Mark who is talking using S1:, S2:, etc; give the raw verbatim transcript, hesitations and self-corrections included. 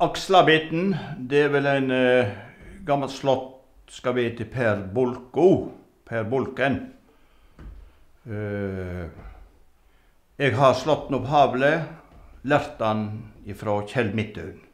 S1: Akslabiten, det er vel en uh, gammel slott, skal vi til Per Bolko, Per Bolken. Uh, jeg har slått den opp havlet, lært den ifra Kjell Midtun.